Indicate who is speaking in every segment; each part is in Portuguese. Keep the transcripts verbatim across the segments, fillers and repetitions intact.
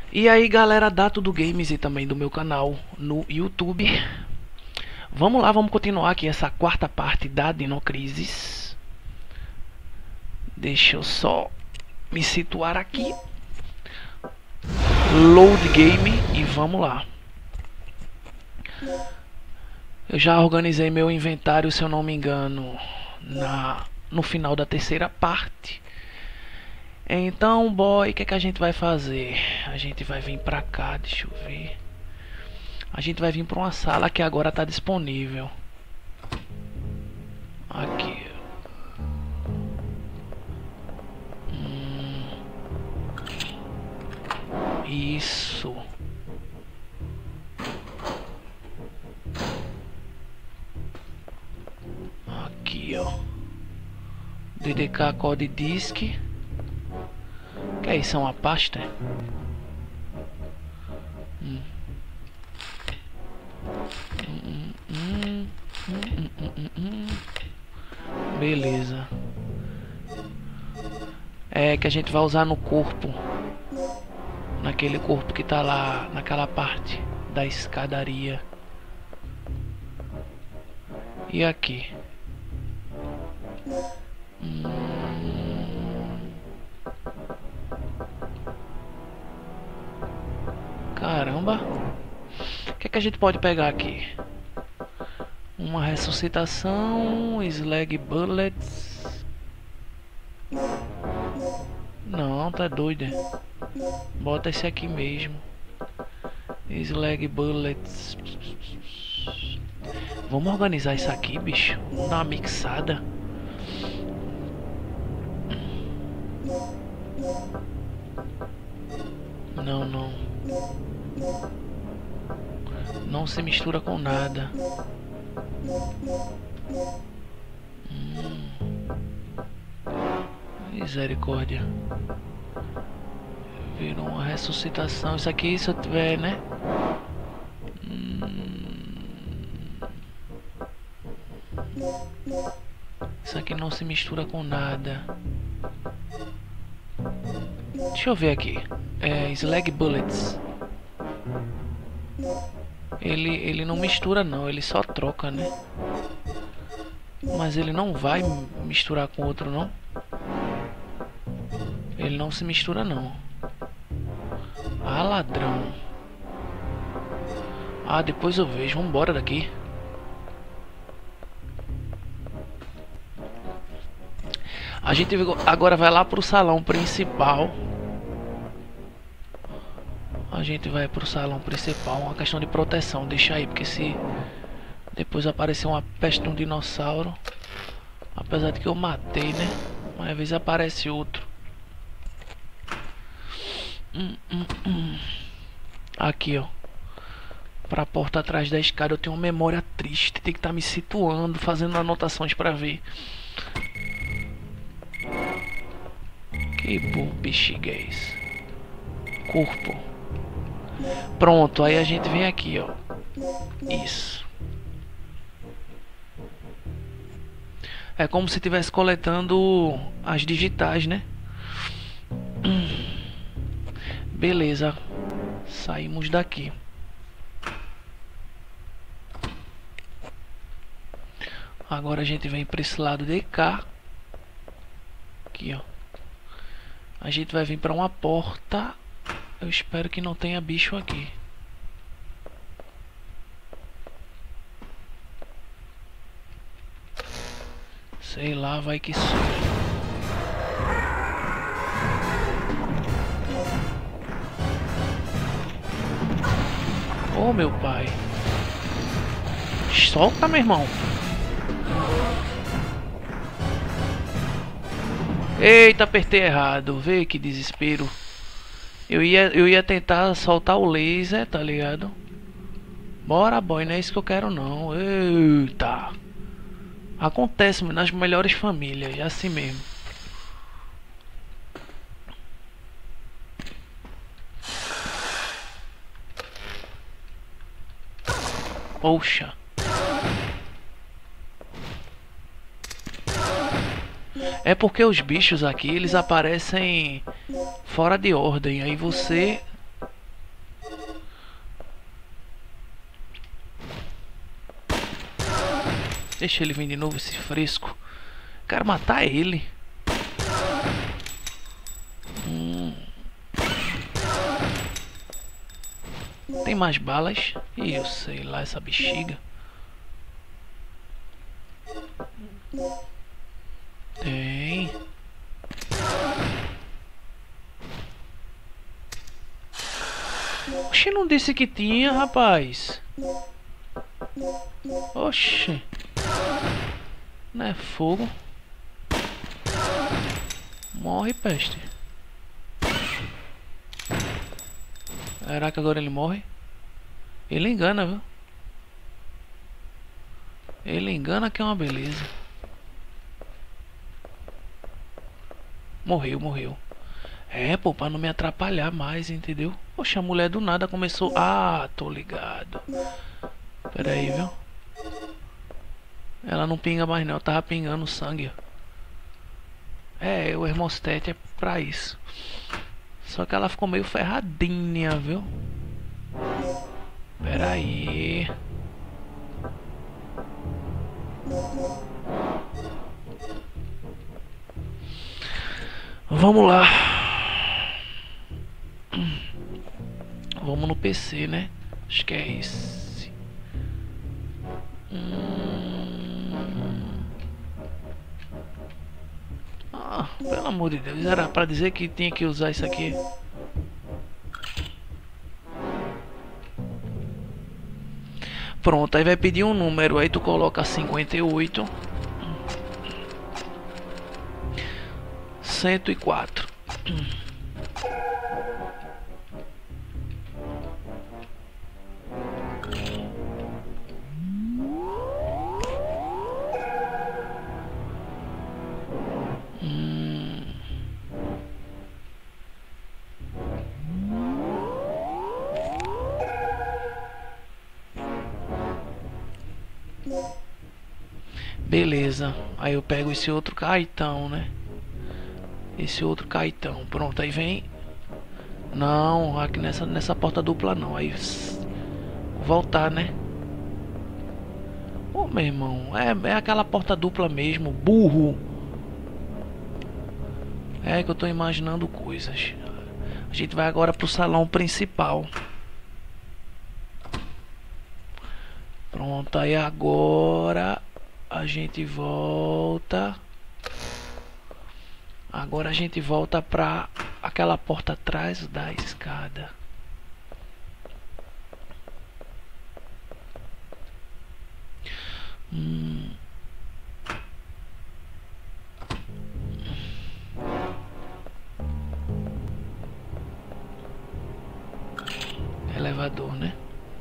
Speaker 1: E aí galera da Tudo Games e também do meu canal no YouTube. Vamos lá, vamos continuar aqui essa quarta parte da Dinocrisis. Deixa eu só me situar aqui. Load game e vamos lá. Eu já organizei meu inventário, se eu não me engano, na, no final da terceira parte. Então, boy, o que, é que a gente vai fazer? A gente vai vir pra cá, deixa eu ver. A gente vai vir pra uma sala que agora tá disponível. Aqui. Hum. Isso. Aqui, ó. D D K Code Disk. Que é isso? É uma pasta? Hum. Hum, hum, hum, hum, hum, hum. Beleza. É que a gente vai usar no corpo. Naquele corpo que tá lá naquela parte da escadaria. E aqui? Hum... Caramba. O que é que a gente pode pegar aqui? Uma ressuscitação, slag bullets. Não, tá doido. Bota esse aqui mesmo. Slag bullets. Vamos organizar isso aqui, bicho. Vamos dar uma mixada. Não, não. Não se mistura com nada. Hum. Misericórdia. Virou uma ressuscitação. Isso aqui, se eu tiver, né? Hum. Isso aqui não se mistura com nada. Deixa eu ver aqui. É, slag bullets. Ele, ele não mistura não, ele só troca, né? Mas ele não vai misturar com outro, não. Ele não se mistura, não. Ah, ladrão. Ah, depois eu vejo. Vambora daqui. A gente agora vai lá pro salão principal. A gente vai pro salão principal. Uma questão de proteção. Deixa aí, porque se depois aparecer uma peste de um dinossauro, apesar de que eu matei, né? Mas às vezes aparece outro. Hum, hum, hum. Aqui, ó. Pra porta atrás da escada eu tenho uma memória triste. Tem que estar tá me situando, fazendo anotações pra ver. Que bom, bexiguez. Corpo. Pronto, aí a gente vem aqui, ó. Isso. É como se estivesse coletando as digitais, né? Beleza. Saímos daqui. Agora a gente vem para esse lado de cá. Aqui, ó. A gente vai vir para uma porta. Eu espero que não tenha bicho aqui. Sei lá, vai que seja. Oh, meu pai. Solta, meu irmão. Eita, apertei errado. Vê que desespero. Eu ia, eu ia tentar soltar o laser, tá ligado? Bora, boy, não é isso que eu quero não. Eita. Acontece nas melhores famílias, é assim mesmo. Poxa. É porque os bichos aqui, eles aparecem fora de ordem. Aí você Deixa ele vir de novo, esse fresco. Quero matar ele. Hum. Tem mais balas? Ih, eu sei lá, essa bexiga. Tem. Oxi, não disse que tinha, rapaz. Oxi. Não é fogo. Morre, peste. Será que agora ele morre? Ele engana, viu? Ele engana que é uma beleza. Morreu, morreu. É, pô, pra não me atrapalhar mais, entendeu? Poxa, a mulher do nada começou... Ah, tô ligado. Pera aí, viu? Ela não pinga mais não, eu tava pingando sangue. É, o hermostat é pra isso. Só que ela ficou meio ferradinha, viu? Pera aí. Vamos lá. Vamos no P C, né? Acho que é esse. Hum... Ah, pelo amor de Deus, era pra dizer que tinha que usar isso aqui. Pronto, aí vai pedir um número, aí tu coloca cinquenta e oito cento e quatro. Beleza, aí eu pego esse outro caetão, né? Esse outro caetão, pronto, aí vem. Não, aqui nessa, nessa porta dupla não. Aí voltar, né? Ô, meu irmão, é, é aquela porta dupla mesmo, burro. É que eu tô imaginando coisas. A gente vai agora pro salão principal. Pronto, aí agora a gente volta. Agora a gente volta pra aquela porta atrás da escada. Hum. Elevador, né?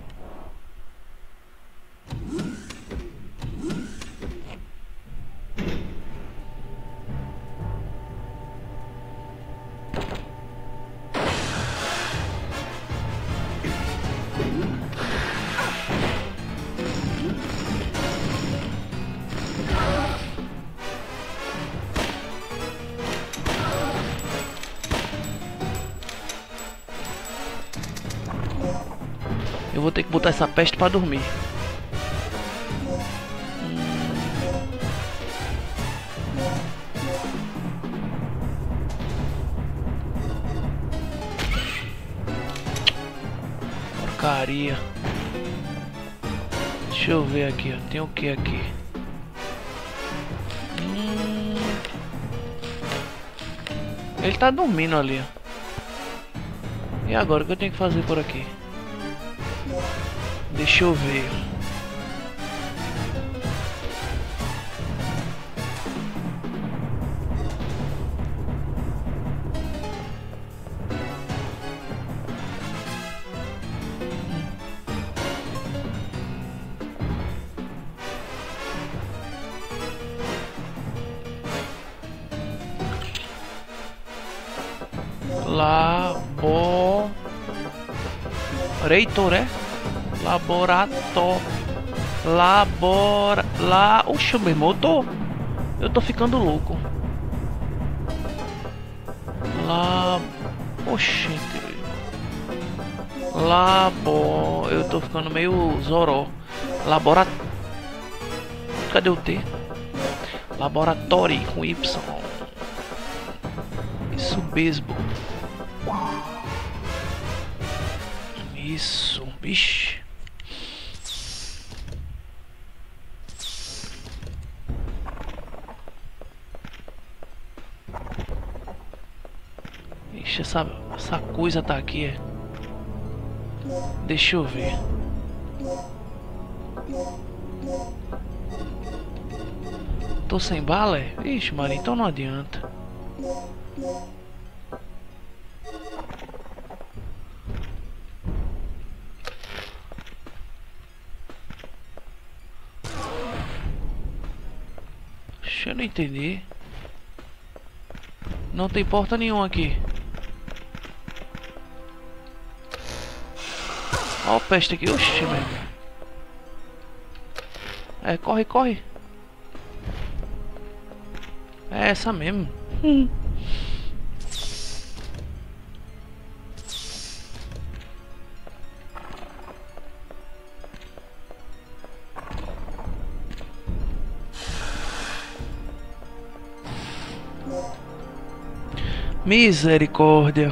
Speaker 1: Eu vou ter que botar essa peste pra dormir. Porcaria. Deixa eu ver aqui, ó. Tem o que aqui? Hum... Ele tá dormindo ali, ó. E agora o que eu tenho que fazer por aqui? Deixa eu ver. Laborator, é? Laboratório. Labora... Lá... Oxe, meu irmão, eu tô... Eu tô ficando louco. Lá... Oxe. Labo... Eu tô ficando meio zoró. Laboratório. cadê o T? Laboratório com Y. Isso, beisebol. Isso, bicho. Ixi, essa, essa coisa tá aqui, é. Deixa eu ver. Tô sem bala, é? Ixi, Maria, então não adianta. Deixa eu não entender. Não tem porta nenhuma aqui. Ó o peste aqui. Oxi, velho. É, corre, corre. É essa mesmo. Hum. Misericórdia.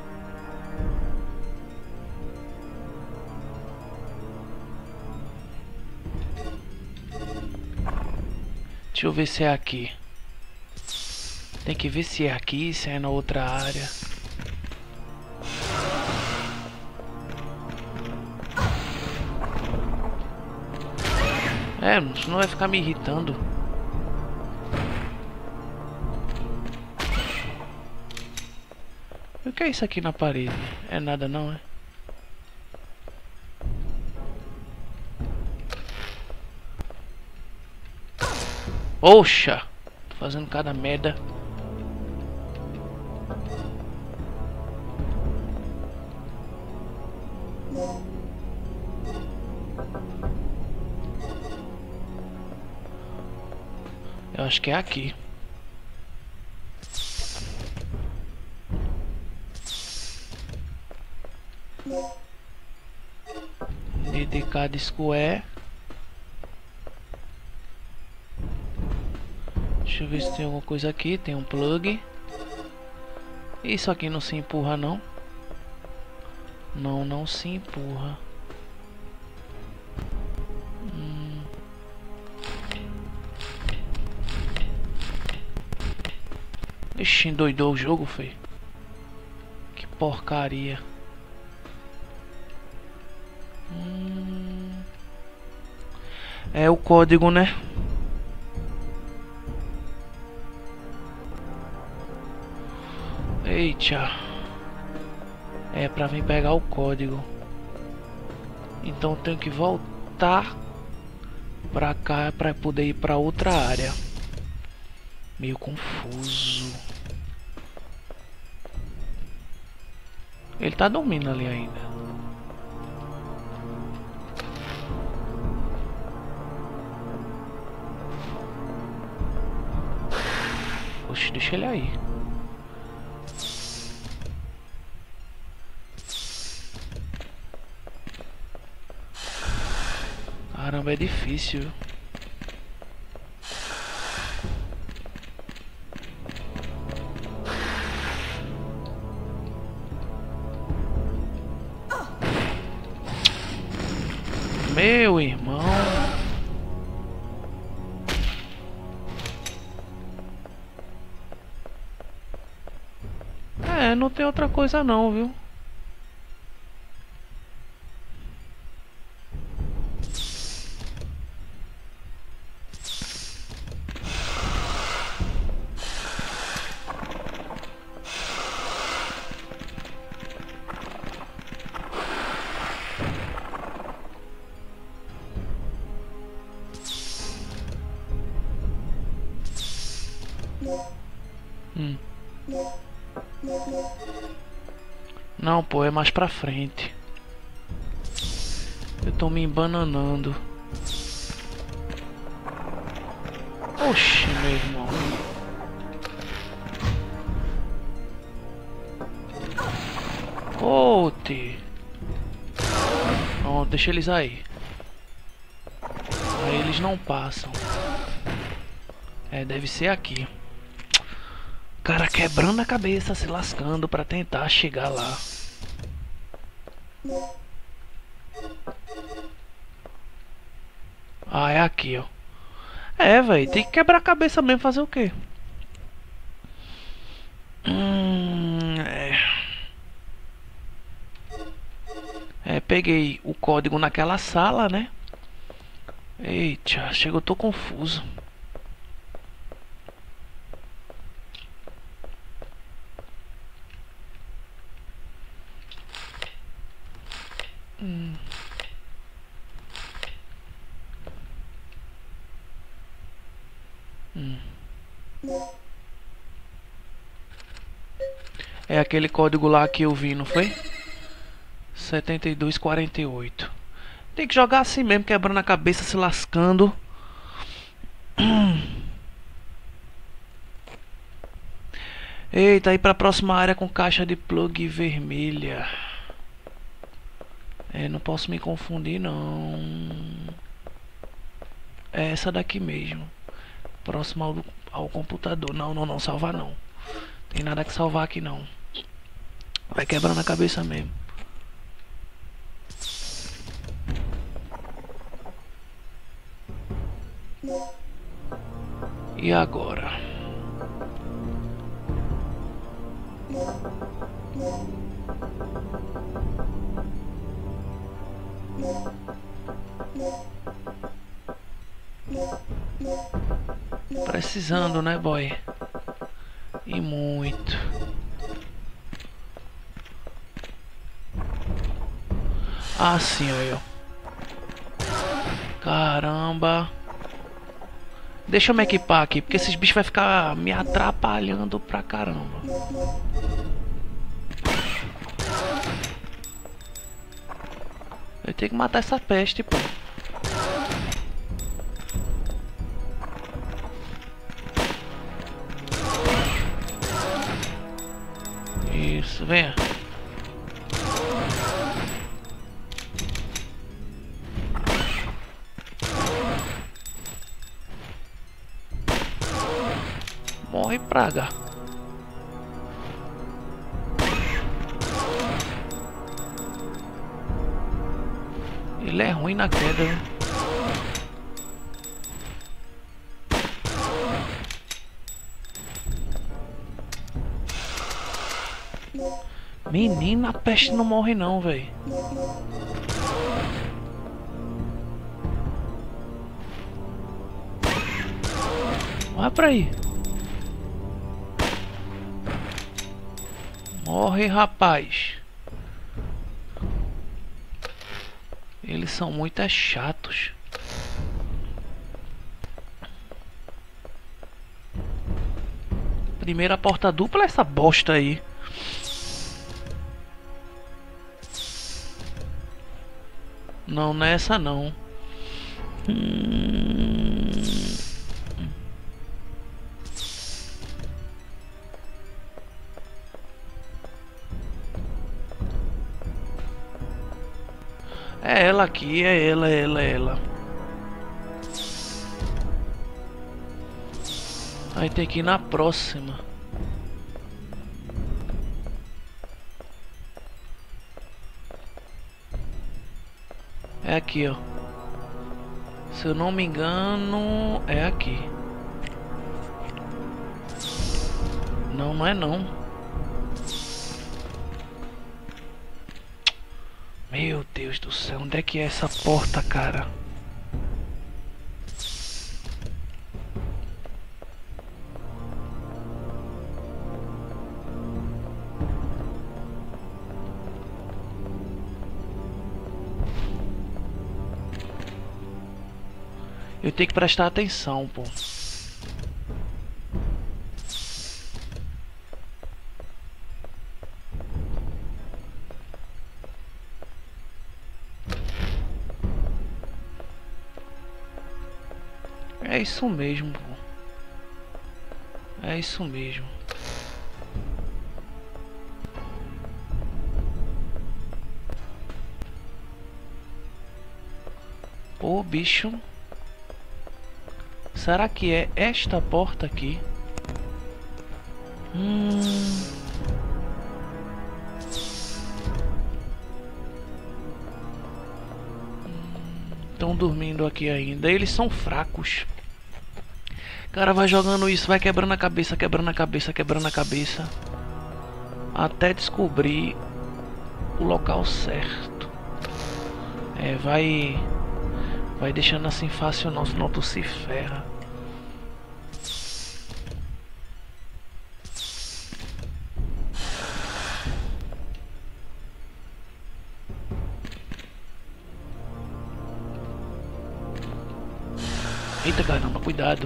Speaker 1: Deixa eu ver se é aqui. Tem que ver se é aqui, se é na outra área. É, senão vai ficar me irritando. O que é isso aqui na parede? É nada não, é? Oxa! Tô fazendo cada merda. Eu acho que é aqui. Dedicado square. Deixa eu ver se tem alguma coisa aqui. Tem um plug. Isso aqui não se empurra não. Não, não se empurra. Hum. Ixi, endoidou o jogo, feio. Que porcaria. Hum. É o código, né? Eita. É pra vir pegar o código. Então eu tenho que voltar pra cá pra poder ir pra outra área. Meio confuso. Ele tá dormindo ali ainda. Oxe, deixa ele aí. Caramba, é difícil. Meu irmão. É, não tem outra coisa não, viu? Hum. Não, pô, é mais pra frente. Eu tô me embananando. Oxi, meu irmão. Ote. Pronto, deixa eles aí. Aí eles não passam. É, deve ser aqui. Cara quebrando a cabeça, se lascando pra tentar chegar lá. Ah, é aqui, ó. É, velho, tem que quebrar a cabeça mesmo, fazer o quê? Hum, é. É, peguei o código naquela sala, né? Eita, chega, eu tô confuso. Hum. Hum. É aquele código lá que eu vi, não foi? setenta e dois quarenta e oito. Tem que jogar assim mesmo, quebrando a cabeça, se lascando. Eita, aí pra próxima área com caixa de plug vermelha. É, não posso me confundir não. É essa daqui mesmo. Próxima ao, ao computador. Não, não, não, salvar não. Tem nada que salvar aqui não. Vai quebrando a cabeça mesmo. E agora? Precisando, né, boy? E muito. Ah, sim, ó. Caramba. Deixa eu me equipar aqui, porque esses bichos vai ficar me atrapalhando pra caramba. Eu tenho que matar essa peste, pô. Isso, venha. Morre, praga. Ele é ruim na queda, né? Menina, a peste não morre não, velho. Vai pra aí. Morre, rapaz. Eles são muito é chatos. Primeira porta dupla, essa bosta aí. Não, nessa não. Hum... É ela aqui, é ela, é ela, é ela. Aí tem que ir na próxima. É aqui, ó. Se eu não me engano, é aqui. Não, não é não. Meu Deus do céu, onde é que é essa porta, cara? Eu tenho que prestar atenção, pô. É isso mesmo, pô. É isso mesmo. Pô, bicho. Será que é esta porta aqui? Hum... Estão dormindo aqui ainda. Eles são fracos. O cara vai jogando isso, vai quebrando a cabeça, quebrando a cabeça, quebrando a cabeça, até descobrir o local certo. É, vai... Vai deixando assim fácil não, senão tu se ferra. Eita caramba, cuidado.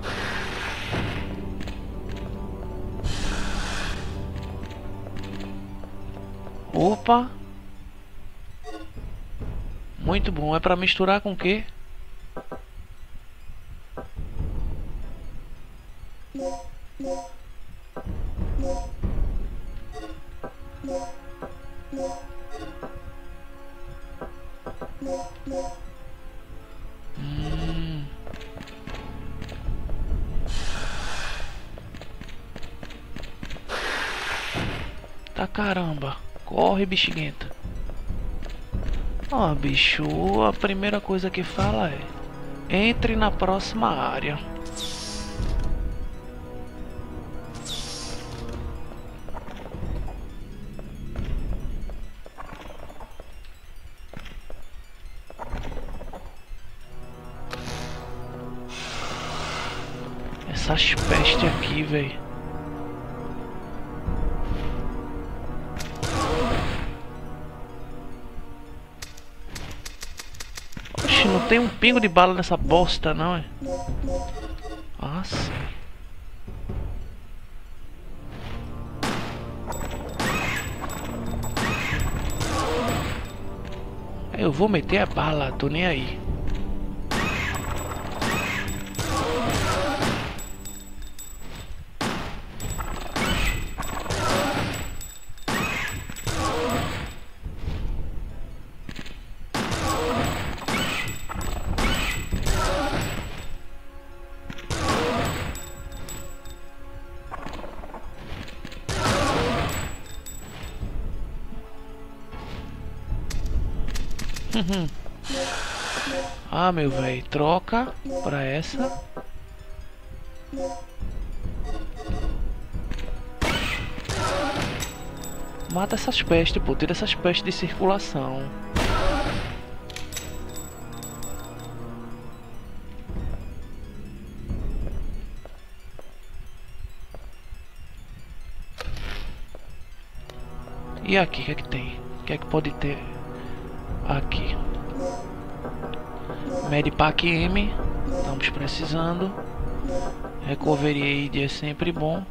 Speaker 1: Opa. Muito bom, é pra misturar com o quê? Hum. Tá caramba. Corre, bexiguenta. Ó, bicho, a primeira coisa que fala é: entre na próxima área. Essas pestes aqui, velho. Oxe, não tem um pingo de bala nessa bosta, não, é? Ah, sim. Eu vou meter a bala, tô nem aí. Ah, meu velho, troca pra essa. Mata essas pestes, pô, tira essas pestes de circulação. E aqui, o que é que tem? O que é que pode ter aqui? Medipack M, estamos precisando. Recovery Aid é sempre bom.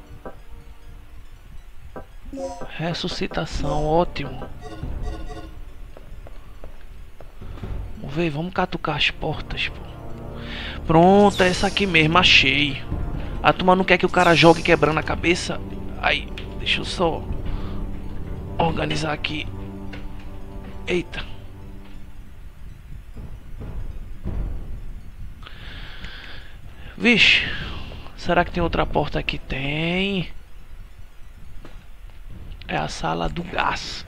Speaker 1: Ressuscitação, ótimo. Vamos ver, vamos catucar as portas, pô. Pronto, é essa aqui mesmo, achei. A turma não quer que o cara jogue quebrando a cabeça. Aí, deixa eu só organizar aqui. Eita. Vixe, será que tem outra porta aqui? Tem. É a sala do gás.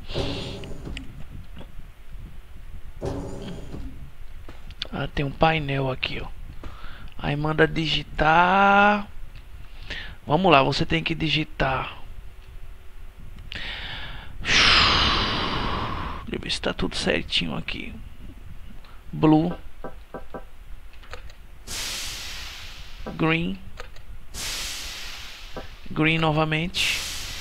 Speaker 1: Ah, tem um painel aqui, ó. Aí manda digitar. Vamos lá, você tem que digitar. Deixa eu ver se tá tudo certinho aqui. Blue. Green. Green novamente.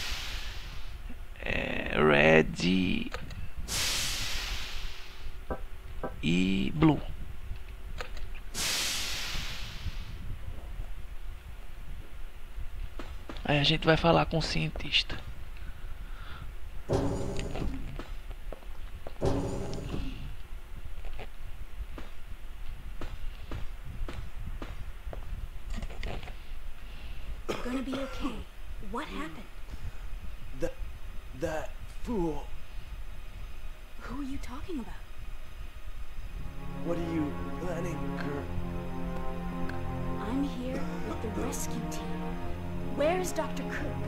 Speaker 1: É, red. E blue. Aí a gente vai falar com o cientista.
Speaker 2: Gonna be okay. What happened?
Speaker 3: That that fool.
Speaker 2: Who are you talking about?
Speaker 3: What are you planning, Kurt?
Speaker 2: here with the rescue team. Where is Doctor Cook?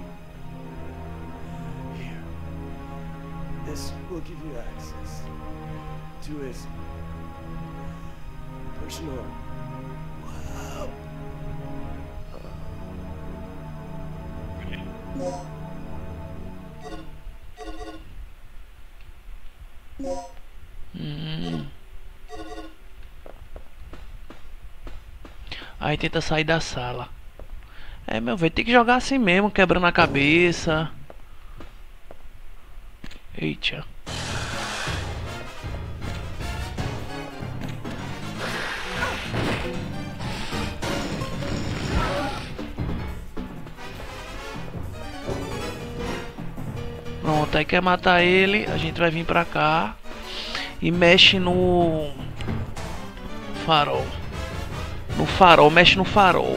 Speaker 3: Here. This will give you access to his personal. Wow.
Speaker 1: Hum. Aí tenta sair da sala. É, meu velho, tem que jogar assim mesmo, quebrando a cabeça. Eita. Pronto, aí quer matar ele, a gente vai vir pra cá e mexe no farol. No farol, mexe no farol.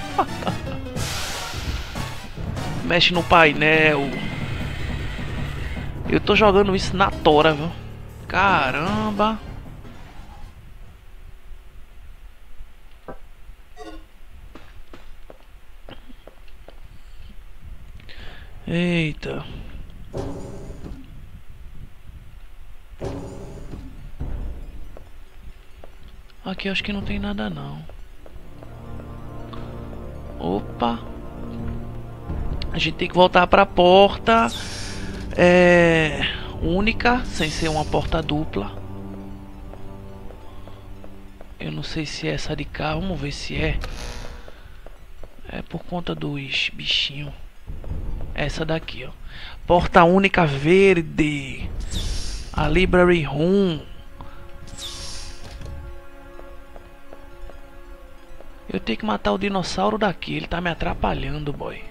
Speaker 1: Mexe no painel. Eu tô jogando isso na tora, viu? Caramba. Eita. Aqui acho que não tem nada não. Opa. A gente tem que voltar pra porta é, única, sem ser uma porta dupla. Eu não sei se é essa de cá, vamos ver se é. É por conta dos bichinhos. Essa daqui, ó. Porta única verde. A Library Room. Eu tenho que matar o dinossauro daqui. Ele tá me atrapalhando, boy.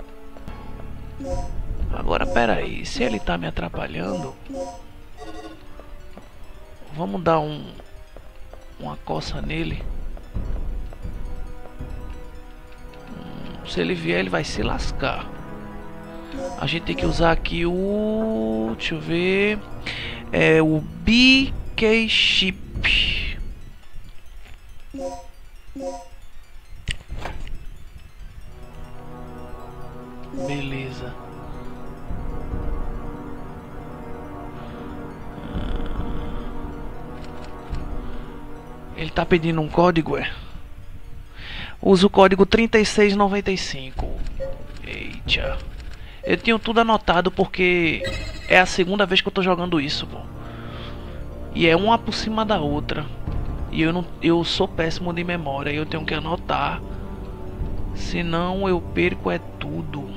Speaker 1: Agora, pera aí. Se ele tá me atrapalhando, vamos dar um uma coça nele. Hum, se ele vier, ele vai se lascar. A gente tem que usar aqui o... Deixa eu ver... É o B K Chip. Beleza. Ele tá pedindo um código, é? Usa o código trinta e seis noventa e cinco. Eita. Eu tinha tudo anotado porque é a segunda vez que eu tô jogando isso, pô. E é uma por cima da outra. E eu não, eu sou péssimo de memória. Eu tenho que anotar. Senão eu perco é tudo.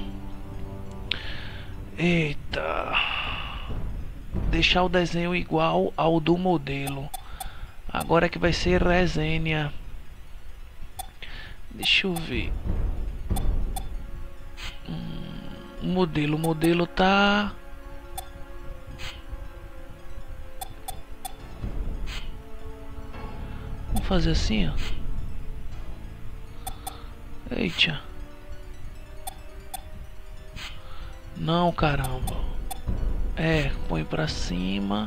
Speaker 1: Eita. Deixar o desenho igual ao do modelo. Agora que vai ser resenha. Deixa eu ver. Hum, o modelo, o modelo tá... Vamos fazer assim, ó. Eita. Não, caramba. É, põe pra cima.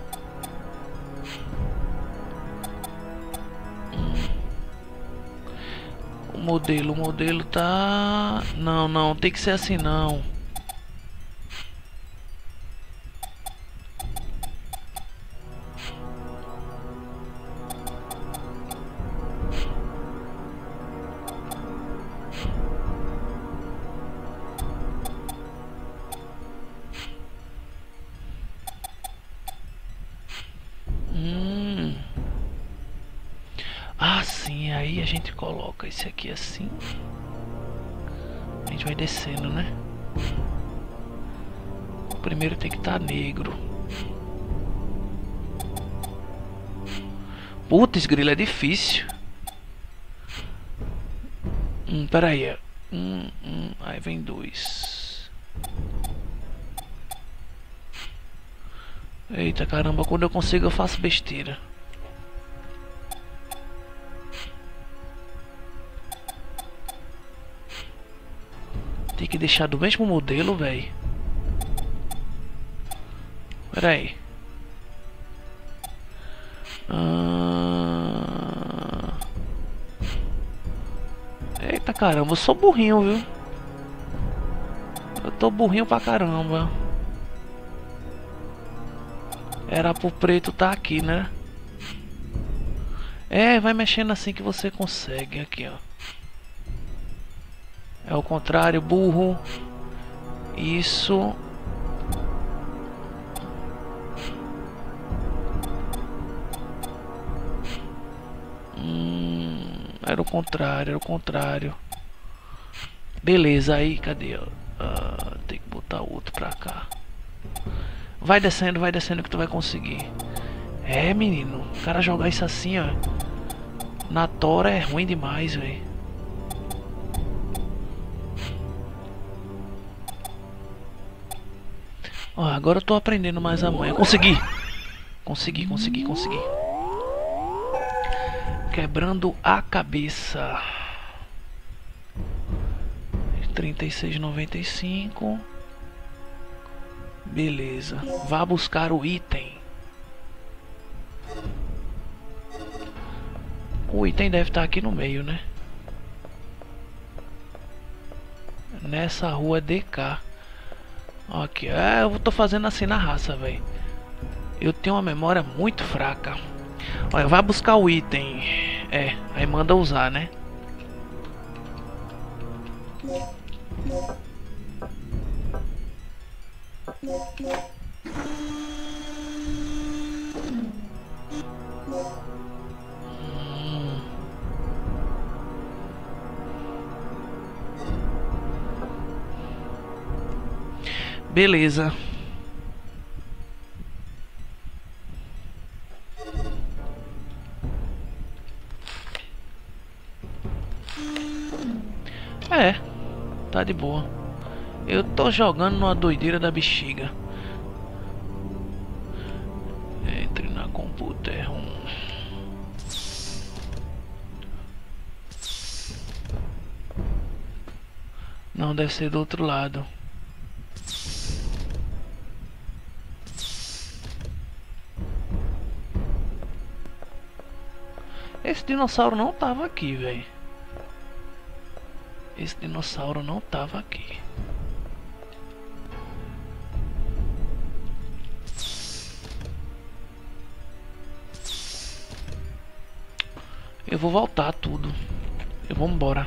Speaker 1: Hum. O modelo, o modelo tá... Não, não, tem que ser assim não. Hum. Ah, sim, aí a gente coloca esse aqui assim. A gente vai descendo, né? O primeiro tem que estar negro. Putz, grilo, é difícil. Hum, pera aí. Hum, hum, aí vem dois. Eita caramba, quando eu consigo eu faço besteira. Tem que deixar do mesmo modelo, velho. Pera aí. Ah... Eita caramba, eu sou burrinho, viu? Eu tô burrinho pra caramba. Era pro preto tá aqui, né? É, vai mexendo assim que você consegue. Aqui, ó. É o contrário, burro. Isso. Hum, era o contrário, era o contrário. Beleza, aí, cadê? Ah, tem que botar outro pra cá. Vai descendo, vai descendo que tu vai conseguir. É, menino, o cara jogar isso assim, ó, na tora é ruim demais, velho. Ó, agora eu tô aprendendo mais a manha. Consegui! Consegui, consegui, consegui. Quebrando a cabeça. trinta e seis e noventa e cinco. Beleza. Vá buscar o item. O item deve estar aqui no meio, né? Nessa rua D K. Ok. É, eu tô fazendo assim na raça, velho. Eu tenho uma memória muito fraca. Olha, vai buscar o item. É, aí manda usar, né? Hum. Beleza. É, tá de boa. Eu tô jogando numa doideira da bexiga. Entre na computer um. Não, deve ser do outro lado. Esse dinossauro não tava aqui, velho. Esse dinossauro não tava aqui. Eu vou voltar tudo. Eu vou embora.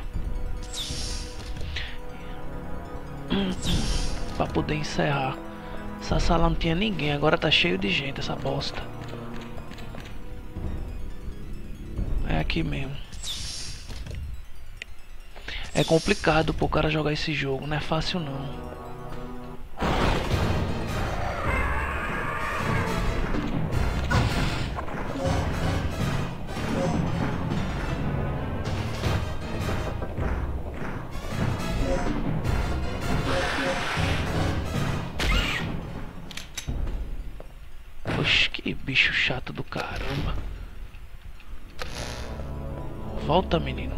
Speaker 1: Pra poder encerrar. Essa sala não tinha ninguém, agora tá cheio de gente essa bosta. É aqui mesmo. É complicado pro cara jogar esse jogo, não é fácil não. Oxe, que bicho chato do caramba. Volta, menino.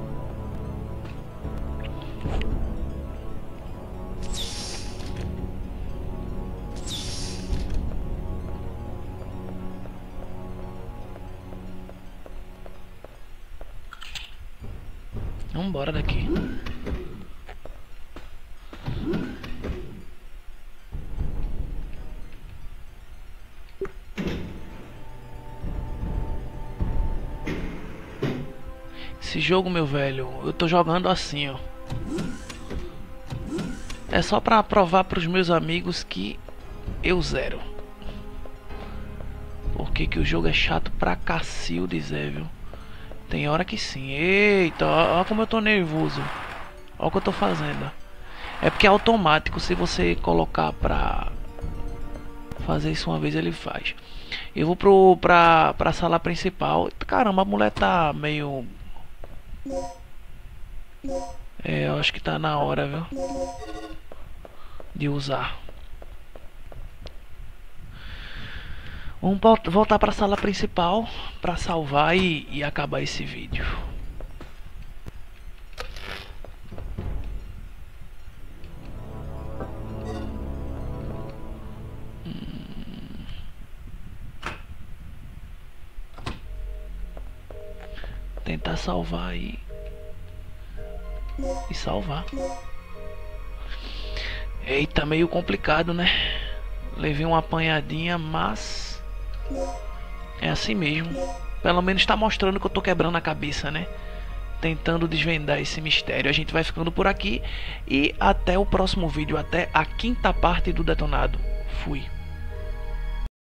Speaker 1: Vamos embora daqui. Esse jogo, meu velho, eu tô jogando assim, ó. É só pra provar pros meus amigos que eu zero. Porque que o jogo é chato pra cacilde, Zé, viu? Tem hora que sim. Eita, olha como eu tô nervoso. Olha o que eu tô fazendo. É porque é automático. Se você colocar pra fazer isso uma vez, ele faz. Eu vou pro, pra, pra sala principal. Caramba, a mulher tá meio... É, eu acho que tá na hora, viu? De usar. Vamos voltar para a sala principal para salvar e, e acabar esse vídeo. Hum. Tentar salvar aí. e salvar. Eita, meio complicado, né? Levei uma apanhadinha, mas é assim mesmo. Pelo menos tá mostrando que eu tô quebrando a cabeça, né? Tentando desvendar esse mistério. A gente vai ficando por aqui e até o próximo vídeo, até a quinta parte do Detonado. Fui.